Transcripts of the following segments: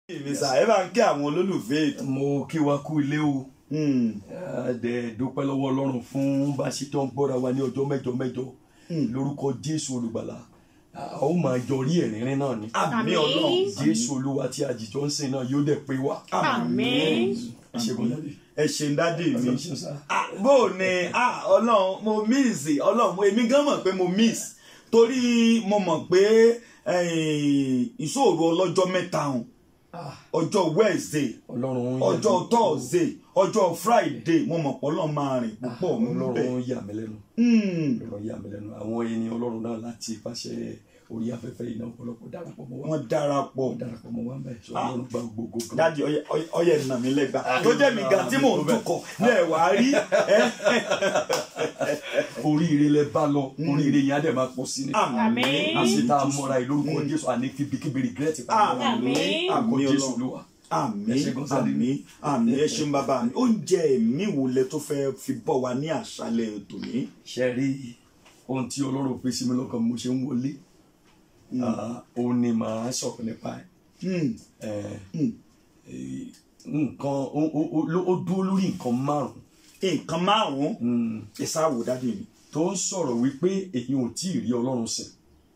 ìmísà ẹ bá ń kí àwọn olólùfẹ́ ètò. mo kí wa kú ilé o. dẹ̀ dúpẹ́ lọ́wọ́ Ọlọ́run fún bá a ṣe tó ń gbọ́ra wa ní ọjọ́ mẹ́jọ lórúkọ Jésù olùgbàlà a ó máa jọrí ẹ̀rínrín náà ni. àmín Ọlọ́run. Jésù Olúwa tí àjìjọ ń sìn náà yóò dẹ̀ pé wa. àmín. ẹ ṣe ń dádì mi. bó o ní Ọlọ́run mo miss Ọlọ́run èmi gan mọ̀ pé mo miss torí mo mọ̀ pé ìṣòro ọlọ́jọ́ mẹ́ta hàn ọjọ́ Wednesday ọjọ́ Thursday ọjọ́ Friday mo mọ̀ pé Ọlọ́run máa rìn púpọ̀ Ọlọ́run yà mí lẹ́nu Ọlọ́run yà mí lẹ́nu àwọn ènìyàn Ọlọ́run náà láti ipasẹ̀ orí afẹ́fẹ́ iná ọ̀pọ̀lọpọ̀ darapọ̀ mọ́ wa. wọ́n darapọ̀ mọ́ wa bẹ́ẹ̀ sọ Ọlọ́run gba gbogbo gan. dájú ọyẹ nà mí lẹ́gbà tó jẹ́ mi gan tí mò ń tukọ̀ ní ẹ̀wà rí. oríire lẹ bá lọ oríire yẹn á dẹ̀ máa pọ̀ sí ni. àmín. àṣetà mọ́ra ìlórúkọ Jésù àní fi bíkíbi regret. àmín. àgọ́ Jésù Olúwa. àmín àmín àmín ẹ ṣeun bàbá mi oúnjẹ ẹ̀mí wo lẹ tó fẹ́ fi bọ́ wa ní àṣálẹ́ tòní. ṣe rí ohun tí Ọlọ́run fi sí mi lọ́kàn mo ṣe ń wọlé òun ni màá sọ̀rọ̀ nípa ẹ̀ nǹkan ó dúró lórí nǹkan márùn-ún. nǹkan márùn-ún ìsáwò dáadé mi. tó ń sọ̀rọ̀ wípé èyí ò tí ì rí Ọlọ́run sìn.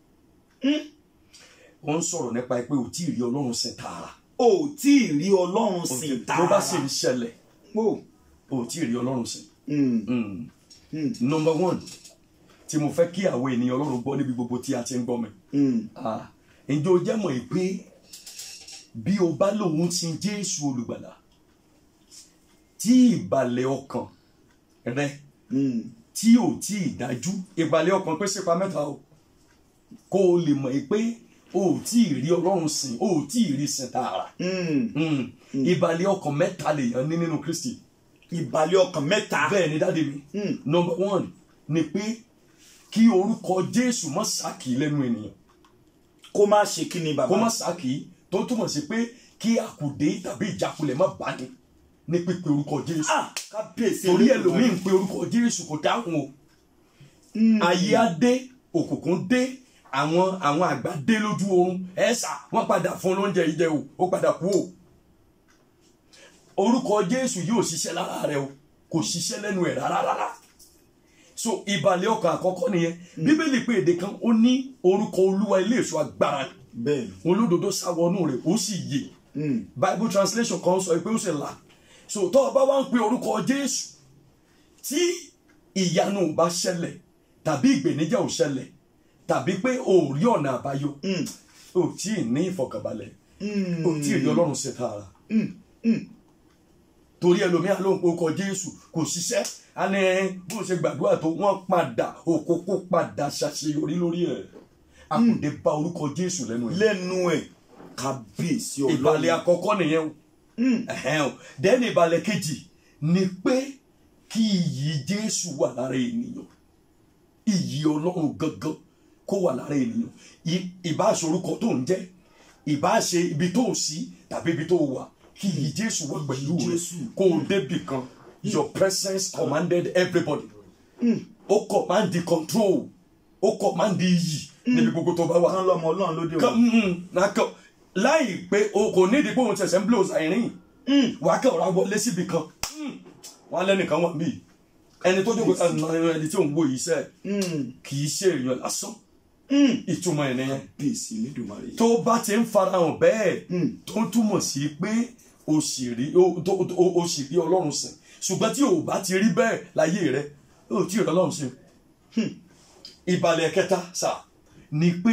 ó ń sọ̀rọ̀ nípa pé ò tí ì rí Ọlọ́run sìn tààrà. ò tí ì rí Ọlọ́run sìn tààrà. tó bá sì ń ṣẹlẹ̀ ò tí ì rí Ọlọ́run sìn. Number one tí mo fẹ́ kí àwọn ènìyàn Ọlọ́run gbọ́ níbi gbogbo tí a ti ń gbọ́ mi. ǹjẹ́ o jẹ́ mọ̀ pé bí o bá lòun sin Jésù olùgbàlà tí ìbàlẹ̀ ọkàn rẹ tí ò tí ì dájú ìbàlẹ̀ ọkàn pé sípa mẹ́ta o kó o lè mọ̀ pé o ò tí ì rí Ọlọ́run sìn o ò tí ì rí sìn tààrà. ìbàlẹ̀ ọkàn mẹ́ta lèèyàn ní nínú Kristi. ìbàlẹ̀ ọkàn mẹ́ta. bẹ́ẹ̀ ni dáàdi mi. Number one ni pé kí orúkọ Jésù má ṣákì lẹ́nu ènìyàn. kó má ṣe kí ni bàbá. kó má ṣákì tó túmọ̀ sí pé kí àkùdé tàbí ìjákulẹ̀ má bá ní pípe orúkọ Jésù. kábíyèsí torí ẹlòmíín pé orúkọ Jésù kò dáhùn o. ayé á dé òkùnkùn dé àwọn àgbà dé lójú oorun ẹ̀sà wọ́n padà fún lóúnjẹ ìjẹ o ó padà kú o. orúkọ Jésù yóò ṣiṣẹ́ lára rẹ o kò ṣiṣẹ́ lẹ́nu ẹ̀ rárá. so ìbàlẹ̀ ọkàn àkọ́kọ́ nìyẹn bíbélì pé èdè kan ó ní orúkọ Olúwa ilé èso agbára olódodo sáwọnú rẹ̀ ó sì yè. Bible translation kan sọ pé ó sì là. so tó o bá wá ń pe orúkọ Jésù tí ìyanu ò bá ṣẹlẹ̀ tàbí ìgbèníjà ò ṣẹlẹ̀ tàbí pé o ò rí ọ̀nà àbáyọ o tí ì ní ìfọ̀kànbalẹ̀ o tí ì rí Ọlọ́run ṣe tààrà. torí ẹlòmíà ló ń pe orúkọ Jésù kò ṣiṣẹ́ a ní bó ṣe gbàdúrà tó wọ́n padà òkókó padà ṣàṣeyọrí lórí ẹ̀ àkùdé bá orúkọ Jésù lẹ́nu ẹ̀ kábíyèsí Ọlọ́run. ìbàlẹ̀ àkọ́kọ́ nìyẹn o dẹ́ni ìbàlẹ̀ kejì ni pé kí iyì Jésù wà lára ènìyàn iyì Ọlọ́run gangan kó wà lára ènìyàn ìbáṣe orúkọ tó ń jẹ́ ìbáṣe ibi tó sí tàbí ibi tó wà kí iyì Jésù wà pẹ̀lú rẹ̀ kó o débì kan your presence commanded everybody ó command the control ó command the iyì níbi gbogbo tó bá wà. kán lọmọ Ọlọ́run lóde wọn. láì pé o kò nídìí pé òun ṣẹ̀ṣẹ̀ ń blows àìrìn wà á kẹ́wàá wọlé síbi kan wọn lẹ́nìkan wà bíi ẹni tó jókòó ẹni tí òun wò yìí sẹ́ kì í ṣe èèyàn lásán ìtumọ̀ ẹ̀ nìyẹn tó bá ti ń farahàn bẹ́ẹ̀ tó ń túmọ̀ sí pé o sì rí Ọlọ́run sìn ṣùgbọ́n tí o bá ti rí bẹ́ẹ̀ láyé rẹ o tí ì rí Ọlọ́run sìn. ìbàlẹ̀ kẹta sà ni pé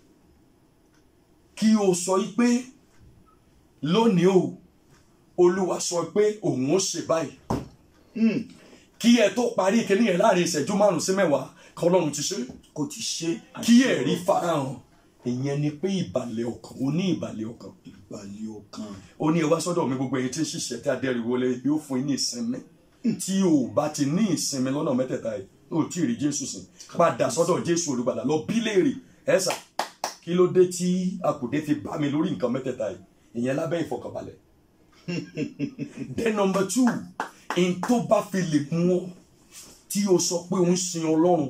kí o sọ pé lónìí o Olúwa sọ pé òun ó ṣe báyìí kí ẹ tó parí ìkíní yẹn láàrin ìṣẹ́jú 5 sí 10 kí Ọlọ́run ti ṣe kò ti ṣe kí ẹ̀rí farahàn ìyẹn ni pé ìbàlẹ̀ ọkàn ó ní ìbàlẹ̀ ọkàn ó ní ẹ wá sọ́dọ̀ mi gbogbo ẹ̀yin tí ń ṣiṣẹ́ tí adẹ́rìí wọlé yóò fún yín ní ìsinmi tí o bá ti ní ìsinmi lọ́nà mẹ́tẹ̀ẹ̀ta yìí o tí ì rí Jésù sìn padà sọ́dọ̀ Jésù olùgbàlà lọ bí léèrè ẹ̀sà kí ló dé tí àkùdé fi bá mi lórí nǹkan mẹ́tẹ̀ẹ̀ta yìí ìyẹn lábẹ́ ìfọkànbalẹ̀. then number 2 in tó bá fi lè mú ọ tí o sọ pé o ń sin Ọlọ́run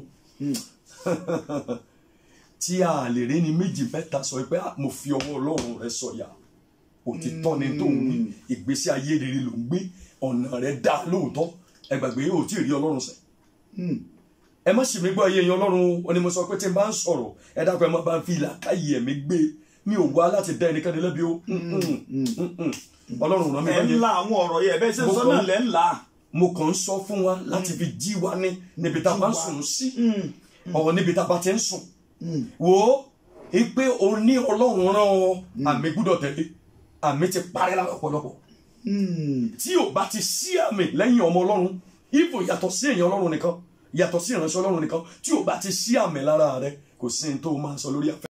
tí a lè rí ní méjì mẹ́ta sọ pé mo fi ọwọ́ Ọlọ́run rẹ sọ̀yà òtítọ́ ni tó ń wí ìgbésí ayé rere ló ń gbé ọ̀nà rẹ̀ dá lóòótọ́ ẹ gbàgbé yóò tí ì rí ọlọ́run sẹ́ ẹ má ṣì mí gbọ́ ayé yan ọlọ́run wọn ni mo sọ pé tí n bá ń sọ̀rọ̀ ẹ dákun ẹ má bá ń fi ìlàkàyè ẹ̀mí gbé mi ò wá láti dá ẹnikẹ́ni lẹ́bi o ọlọ́run ràn mí ẹ ńlá àwọn ọ̀rọ̀ yẹn bẹ́ẹ̀ ṣe sọ náà lẹ́ ńlá. mo kàn ń sọ fún wa láti fi jí wa ní níbi tá a bá ń sùn sí ọ̀rọ̀ níbi tá a bá ti ń sùn wò ó pé o ní ọlọ́run rán ọ àmì gbúdọ̀ tẹ̀lé àmì ti parí lára ọ̀pọ̀lọpọ̀ tí o bá ti sí àmì lẹ́yìn ọmọ ọlọ́run ibo yàtọ̀ sí èèyàn ọlọ́run nìkan yàtọ̀ sí ìránṣẹ́ ọlọ́run nìkan tí o bá ti sí àmì lára rẹ kò sí ní tó máa sọ lórí afẹ́.